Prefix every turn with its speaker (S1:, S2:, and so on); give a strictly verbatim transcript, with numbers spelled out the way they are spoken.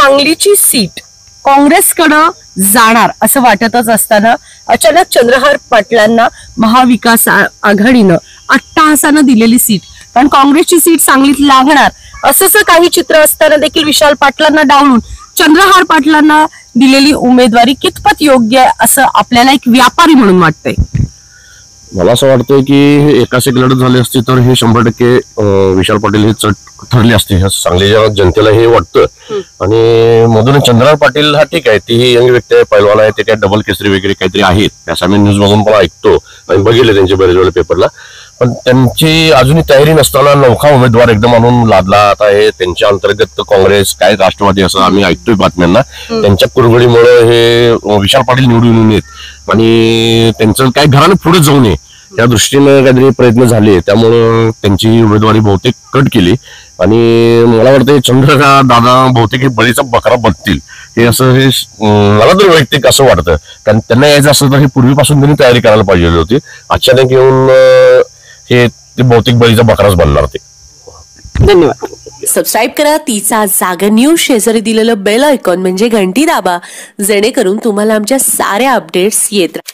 S1: सांगलीची सीट काँग्रेसकडे जाणार असं वाटतच असताना अचानक चंद्रहार पाटलांना महाविकास आघाडीनं अट्टहासानं दिलेली सीट, कारण काँग्रेसची सीट सांगलीत लागणार असंच काही चित्र असताना देखील विशाल पाटलांना डावलून चंद्रहार पाटलांना दिलेली उमेदवारी कितपत योग्य आहे असं आपल्याला एक व्यापारी म्हणून वाटतंय?
S2: मला असं वाटतंय की एकाच एक लढत झाली असती तर हे शंभर टक्के विशाल पाटील हे चट ठरले असते, सांगलीच्या जनतेला हे वाटतं. आणि मधून चंद्रहार पाटील हा ठीक आहे, ती यंग व्यक्ती आहे, पैलवान आहे, ते काय डबल केसरी वगैरे काहीतरी आहेत, त्यास आम्ही न्यूज मधून पण ऐकतो आणि बघितले त्यांचे बरेच वेळा पेपरला. पण त्यांची अजूनही तयारी नसताना नौखा उमेदवार एकदम आणून लादला. आता हे त्यांच्या अंतर्गत काँग्रेस काय राष्ट्रवादी असं आम्ही ऐकतोय बातम्यांना, त्यांच्या कुरघोडीमुळे हे विशाल पाटील निवडून येत आणि त्यांचं काय घराने पुढे जाऊ नये या दृष्टीने काहीतरी प्रयत्न झाले, त्यामुळं त्यांची उमेदवारी बहुतेक कट केली. आणि मला वाटतं चंद्र दादा बहुतेक हे बळीचा बकरा बनतील हे असं हे मला तर वैयक्तिक असं वाटतं. कारण त्यांना यायचं असं तर हे पूर्वीपासून त्यांनी तयारी करायला पाहिजे होती. अचानक येऊन हे ते बहुतेक बळीचा बकराच बनणार ते.
S1: धन्यवाद.
S3: सबस्क्राईब करा तिचा जागर न्यूज, शेजारी दिलेलं बेल आयकॉन म्हणजे घंटी दाबा, जेणेकरून तुम्हाला आमच्या साऱ्या अपडेट्स येत राहतील.